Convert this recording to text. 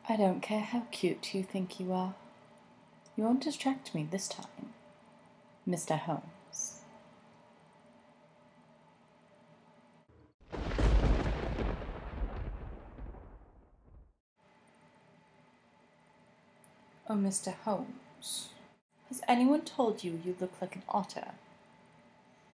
I don't care how cute you think you are. You won't distract me this time, Mr. Holmes. Oh, Mr. Holmes, has anyone told you you look like an otter?